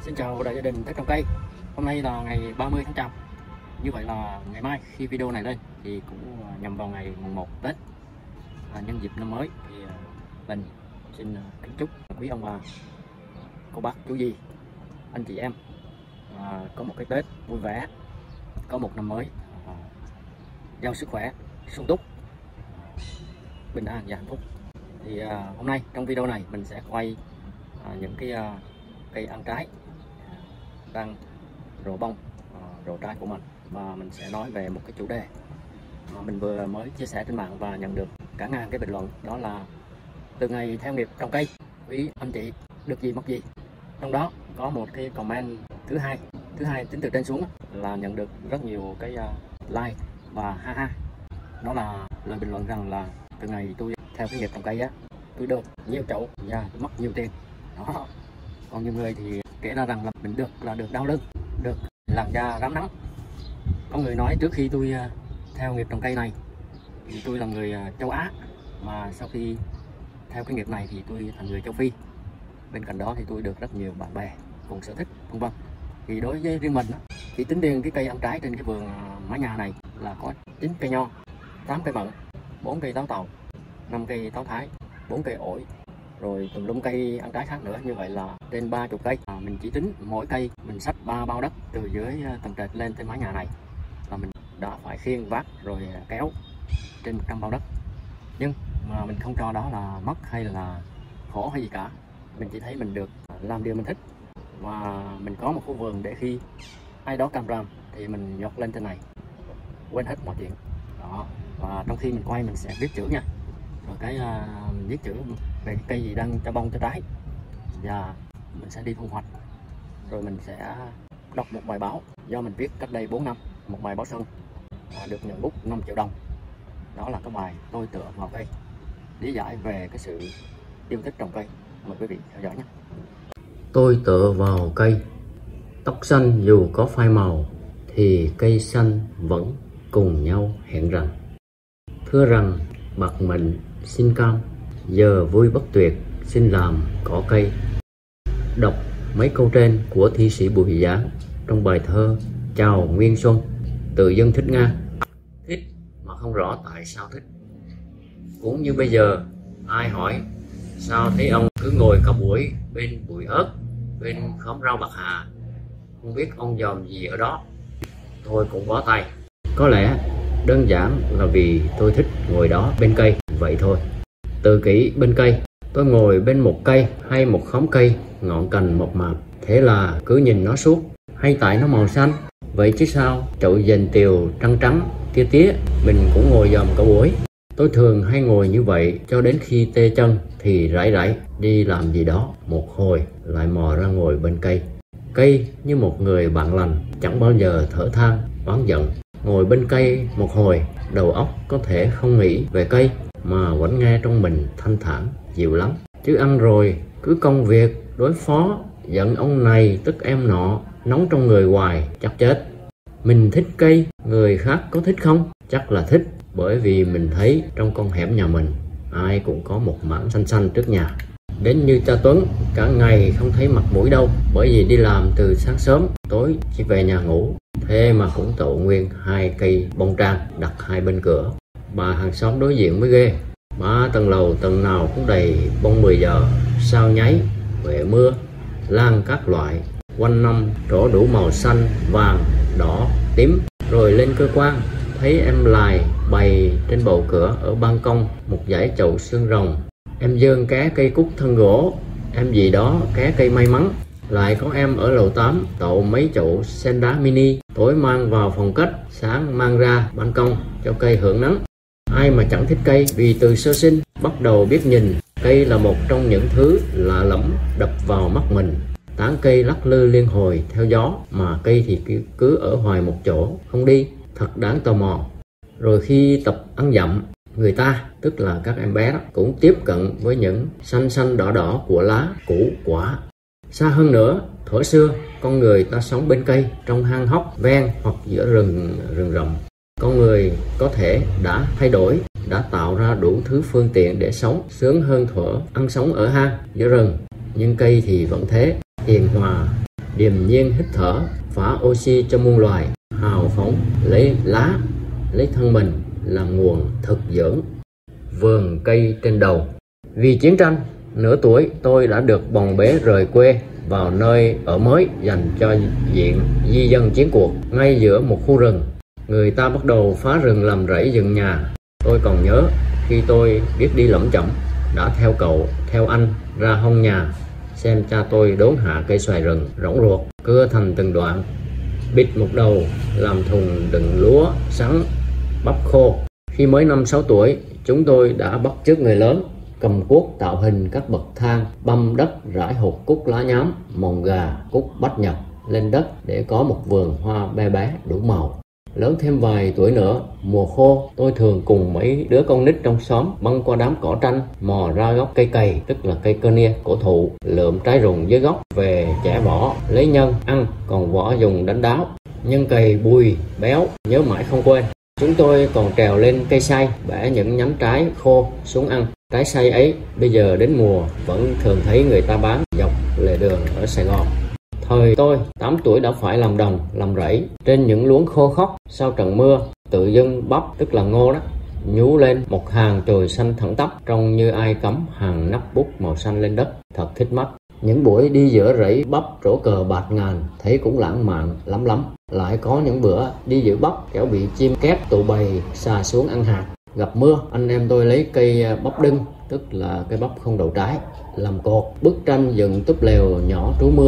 Xin chào đại gia đình Tết Trồng Cây. Hôm nay là ngày 30 tháng Chạp. Như vậy là ngày mai khi video này lên thì cũng nhằm vào ngày mùng 1 Tết. Nhân dịp năm mới thì mình xin kính chúc quý ông bà, cô bác, chú dì, anh chị em có một cái Tết vui vẻ, có một năm mới giàu sức khỏe, sung túc, bình an và hạnh phúc. Thì hôm nay trong video này mình sẽ quay những cái cây ăn trái đang rộ bông, rộ trái của mình, và mình sẽ nói về một cái chủ đề mà mình vừa mới chia sẻ trên mạng và nhận được cả ngàn cái bình luận, đó là từ ngày theo nghiệp trồng cây quý anh chị được gì mất gì. Trong đó có một cái comment thứ hai tính từ trên xuống là nhận được rất nhiều cái like và ha, đó là lời bình luận rằng là từ ngày tôi theo cái nghiệp trồng cây á, tôi được nhiều chậu và tôi mất nhiều tiền đó. Còn nhiều người thì kể ra rằng là mình được đau lưng, được làn da rám nắng. Có người nói trước khi tôi theo nghiệp trồng cây này thì tôi là người châu Á, mà sau khi theo cái nghiệp này thì tôi thành người châu Phi. Bên cạnh đó thì tôi được rất nhiều bạn bè cùng sở thích vân vân. Thì đối với riêng mình chỉ tính riêng cái cây ăn trái trên cái vườn mái nhà này là có 9 cây nho, 8 cây mận, 4 cây táo tàu, 5 cây táo thái, 4 cây ổi, rồi tùm lum cây ăn trái khác nữa. Như vậy là trên 30 cây. Mình chỉ tính mỗi cây mình xách 3 bao đất từ dưới tầng trệt lên trên mái nhà này là mình đã phải khiêng vác rồi kéo trên 100 bao đất. Nhưng mà mình không cho đó là mất hay là khổ hay gì cả. Mình chỉ thấy mình được làm điều mình thích, và mình có một khu vườn để khi ai đó càm ràm thì mình nhọt lên trên này, quên hết mọi chuyện đó. Và trong khi mình quay mình sẽ viết chữ nha, rồi cái mình viết chữ về cây gì đang cho bông cho trái, và mình sẽ đi thu hoạch, rồi mình sẽ đọc một bài báo do mình viết cách đây 4 năm, một bài báo xuân được nhận bút 5 triệu đồng. Đó là cái bài Tôi tựa vào cây, lý giải về cái sự yêu thích trồng cây. Mời quý vị theo dõi nhé. Tôi tựa vào cây, tóc xanh dù có phai màu thì cây xanh vẫn cùng nhau hẹn rằng. Thưa rằng bạc mệnh xin cam, giờ vui bất tuyệt xin làm cỏ cây. Đọc mấy câu trên của thi sĩ Bùi Giáng trong bài thơ Chào Nguyên Xuân, tự dưng thích nga. Thích mà không rõ tại sao thích. Cũng như bây giờ ai hỏi sao thấy ông cứ ngồi cả buổi bên bụi ớt, bên khóm rau bạc hà, không biết ông dòm gì ở đó. Tôi cũng bó tay. Có lẽ đơn giản là vì tôi thích ngồi đó bên cây vậy thôi. Tự kỷ bên cây, tôi ngồi bên một cây hay một khóm cây ngọn cành mộc mạc, thế là cứ nhìn nó suốt. Hay tại nó màu xanh vậy chứ sao, chậu dền tiều trắng trắng tia tía mình cũng ngồi dòm cả buổi. Tôi thường hay ngồi như vậy cho đến khi tê chân thì rải đi làm gì đó, một hồi lại mò ra ngồi bên cây. Cây như một người bạn lành, chẳng bao giờ thở than oán giận. Ngồi bên cây một hồi, đầu óc có thể không nghĩ về cây mà vẫn nghe trong mình thanh thản dịu lắm. Chứ ăn rồi cứ công việc đối phó, giận ông này tức em nọ, nóng trong người hoài chắc chết. Mình thích cây, người khác có thích không? Chắc là thích, bởi vì mình thấy trong con hẻm nhà mình ai cũng có một mảng xanh xanh trước nhà. Đến như cha Tuấn cả ngày không thấy mặt mũi đâu, bởi vì đi làm từ sáng sớm tối chỉ về nhà ngủ. Thế mà cũng tậu nguyên 2 cây bông trang đặt hai bên cửa. Bà hàng xóm đối diện mới ghê, 3 tầng lầu tầng nào cũng đầy bông 10 giờ, sao nháy, huệ mưa, lan các loại, quanh năm trổ đủ màu xanh, vàng, đỏ, tím. Rồi lên cơ quan thấy em Lài bày trên bầu cửa ở ban công một dải chậu xương rồng. Em Dơn ké cây cúc thân gỗ, em gì đó ké cây may mắn. Lại có em ở lầu 8 tậu mấy chậu sen đá mini, tối mang vào phòng khách, sáng mang ra ban công cho cây hưởng nắng. Ai mà chẳng thích cây, vì từ sơ sinh bắt đầu biết nhìn, cây là một trong những thứ lạ lẫm đập vào mắt mình. Tán cây lắc lư liên hồi theo gió, mà cây thì cứ ở hoài một chỗ không đi, thật đáng tò mò. Rồi khi tập ăn dặm, người ta, tức là các em bé đó, cũng tiếp cận với những xanh xanh đỏ đỏ của lá, củ, quả. Xa hơn nữa, thuở xưa con người ta sống bên cây, trong hang hốc ven hoặc giữa rừng rậm. Con người có thể đã thay đổi, đã tạo ra đủ thứ phương tiện để sống sướng hơn thuở ăn sống ở hang giữa rừng. Nhưng cây thì vẫn thế, hiền hòa, điềm nhiên hít thở, phá oxy cho muôn loài, hào phóng lấy lá, lấy thân mình làm nguồn thực dưỡng. Vườn cây trên đầu. Vì chiến tranh, nửa tuổi tôi đã được bồng bế rời quê vào nơi ở mới dành cho diện di dân chiến cuộc, ngay giữa một khu rừng. Người ta bắt đầu phá rừng làm rẫy dựng nhà. Tôi còn nhớ khi tôi biết đi lẩm chẩm, đã theo cậu, theo anh ra hông nhà xem cha tôi đốn hạ cây xoài rừng rỗng ruột, cưa thành từng đoạn, bịt một đầu làm thùng đựng lúa, sắn, bắp khô. Khi mới 5-6 tuổi, chúng tôi đã bắt chước người lớn, cầm cuốc tạo hình các bậc thang, băm đất rải hột cúc lá nhám, mồng gà, cúc bách nhật lên đất để có một vườn hoa bé bé đủ màu. Lớn thêm vài tuổi nữa, mùa khô, tôi thường cùng mấy đứa con nít trong xóm băng qua đám cỏ tranh, mò ra gốc cây cày, tức là cây cơ nia, cổ thụ, lượm trái rụng dưới gốc, về chẻ vỏ, lấy nhân, ăn, còn vỏ dùng đánh đáo. Nhân cày bùi, béo, nhớ mãi không quên. Chúng tôi còn trèo lên cây xay, bẻ những nhánh trái khô xuống ăn. Trái xay ấy, bây giờ đến mùa, vẫn thường thấy người ta bán dọc lề đường ở Sài Gòn. Thời tôi 8 tuổi đã phải làm đồng, làm rẫy trên những luống khô khốc. Sau trận mưa, tự dưng bắp, tức là ngô đó, nhú lên một hàng chồi xanh thẳng tắp, trông như ai cắm hàng nắp bút màu xanh lên đất, thật thích mắt. Những buổi đi giữa rẫy bắp trổ cờ bạt ngàn thấy cũng lãng mạn lắm. Lại có những bữa đi giữa bắp kẻo bị chim kép tụ bầy xà xuống ăn hạt. Gặp mưa, anh em tôi lấy cây bắp đưng, tức là cây bắp không đậu trái, làm cột, bức tranh dựng túp lều nhỏ trú mưa.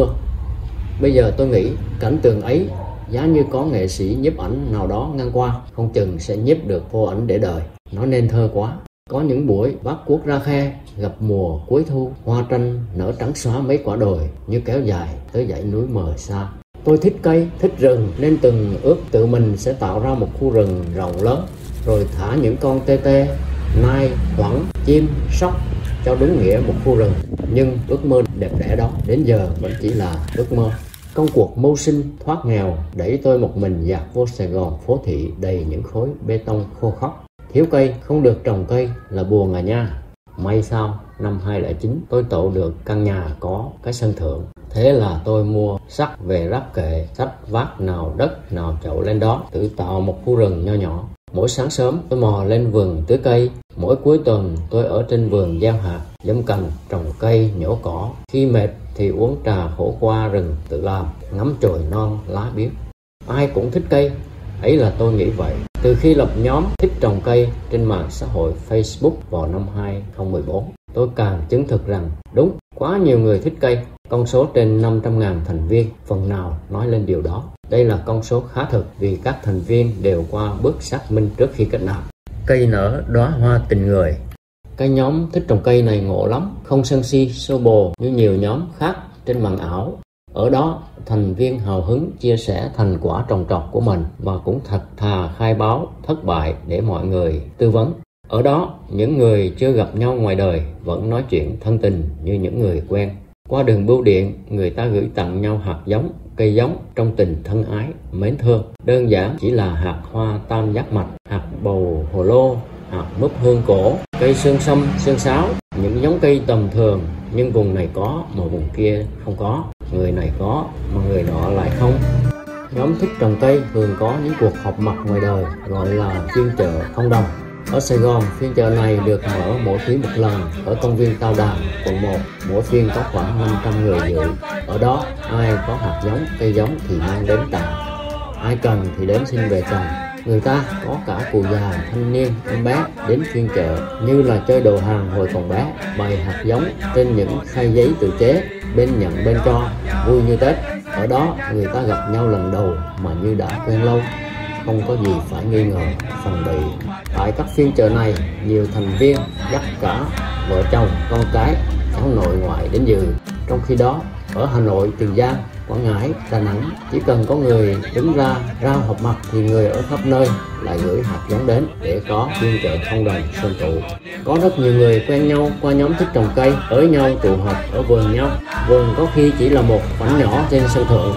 Bây giờ tôi nghĩ cảnh tượng ấy, giá như có nghệ sĩ nhiếp ảnh nào đó ngang qua, không chừng sẽ nhiếp được vô ảnh để đời. Nó nên thơ quá. Có những buổi vác cuốc ra khe, gặp mùa cuối thu, hoa tranh nở trắng xóa mấy quả đồi như kéo dài tới dãy núi mờ xa. Tôi thích cây, thích rừng nên từng ước tự mình sẽ tạo ra một khu rừng rộng lớn, rồi thả những con tê tê, nai, thoảng, chim, sóc cho đúng nghĩa một khu rừng. Nhưng ước mơ đẹp đẽ đó đến giờ vẫn chỉ là ước mơ. Công cuộc mưu sinh thoát nghèo đẩy tôi một mình dạt vô Sài Gòn phố thị đầy những khối bê tông khô khốc. Thiếu cây, không được trồng cây là buồn à nha. May sao năm 2009 tôi tậu được căn nhà có cái sân thượng. Thế là tôi mua sắt về ráp kệ, sách vác nào đất nào chậu lên đó, tự tạo một khu rừng nho nhỏ. Mỗi sáng sớm tôi mò lên vườn tưới cây, mỗi cuối tuần tôi ở trên vườn gieo hạt, giâm cành, trồng cây, nhổ cỏ. Khi mệt thì uống trà khổ qua rừng tự làm, ngắm chồi non lá biếc. Ai cũng thích cây, ấy là tôi nghĩ vậy. Từ khi lập nhóm thích trồng cây trên mạng xã hội Facebook vào năm 2014, tôi càng chứng thực rằng đúng, quá nhiều người thích cây. Con số trên 500.000 thành viên phần nào nói lên điều đó. Đây là con số khá thực vì các thành viên đều qua bước xác minh trước khi kết nạp. Cây nở đóa hoa tình người. Cái nhóm thích trồng cây này ngộ lắm, không sân si xô bồ như nhiều nhóm khác trên mạng ảo. Ở đó, thành viên hào hứng chia sẻ thành quả trồng trọt của mình và cũng thật thà khai báo thất bại để mọi người tư vấn. Ở đó, những người chưa gặp nhau ngoài đời vẫn nói chuyện thân tình như những người quen. Qua đường bưu điện, người ta gửi tặng nhau hạt giống, cây giống trong tình thân ái, mến thương. Đơn giản chỉ là hạt hoa tam giác mạch, hạt bầu hồ lô, hạt mướp hương cổ, cây xương sâm, xương sáo. Những giống cây tầm thường, nhưng vùng này có mà vùng kia không có. Người này có mà người nọ lại không. Nhóm thích trồng cây thường có những cuộc họp mặt ngoài đời gọi là phiên chợ không đồng. Ở Sài Gòn, phiên chợ này được mở mỗi quý một lần ở công viên Tao Đàn, quận 1. Mỗi phiên có khoảng 500 người dự. Ở đó, ai có hạt giống, cây giống thì mang đến tặng. Ai cần thì đến xin về trồng. Người ta có cả cụ già, thanh niên, em bé đến phiên chợ như là chơi đồ hàng hồi còn bé, bày hạt giống trên những khay giấy tự chế, bên nhận bên cho, vui như Tết. Ở đó, người ta gặp nhau lần đầu mà như đã quen lâu, không có gì phải nghi ngờ, phòng bị. Tại các phiên chợ này, nhiều thành viên dắt cả vợ chồng, con cái, cháu nội ngoại đến dự. Trong khi đó, ở Hà Nội, Tiền Giang, Quảng Ngãi, Đà Nẵng, chỉ cần có người đứng ra họp mặt thì người ở khắp nơi lại gửi hạt giống đến để có phiên chợ không đồng xuân tụ. Có rất nhiều người quen nhau qua nhóm thích trồng cây, ới nhau tụ họp ở vườn nhau. Vườn có khi chỉ là một khoảnh nhỏ trên sân thượng,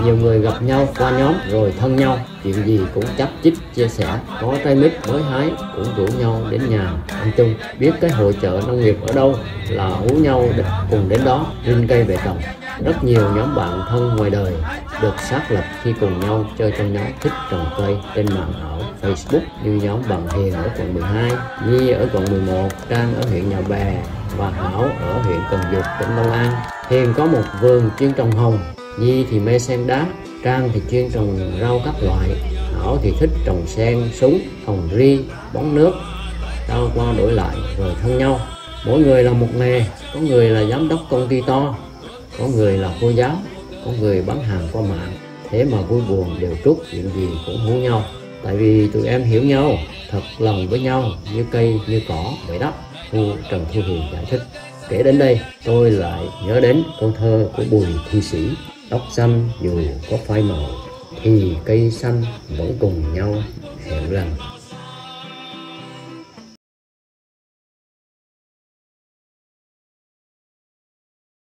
Nhiều người gặp nhau qua nhóm rồi thân nhau, chuyện gì cũng chắp chích chia sẻ. Có trái mít mới hái cũng rủ nhau đến nhà ăn chung. Biết cái hội chợ nông nghiệp ở đâu là hú nhau cùng đến đó rinh cây về trồng. Rất nhiều nhóm bạn thân ngoài đời được xác lập khi cùng nhau chơi trong nhóm thích trồng cây trên mạng ảo Facebook, như nhóm Bằng Hiền ở quận 12, Nhi ở quận 11, Trang ở huyện Nhà Bè và Hảo ở huyện Cần Duộc, tỉnh Long An. Hiền có một vườn chuyên trồng hồng, Nhi thì mê sen đá, Trang thì chuyên trồng rau các loại, Hảo thì thích trồng sen, súng, hồng ri, bón nước, trao qua đổi lại rồi thân nhau. Mỗi người là một nghề, có người là giám đốc công ty to, có người là cô giáo, có người bán hàng qua mạng. Thế mà vui buồn đều trút, chuyện gì cũng hú nhau. Tại vì tụi em hiểu nhau, thật lòng với nhau, như cây như cỏ vậy đó. Trần Thu Hiền giải thích. Kể đến đây, tôi lại nhớ đến câu thơ của Bùi Thi Sĩ: tóc xanh dù có phai màu thì cây xanh vẫn cùng nhau hẹn rằng.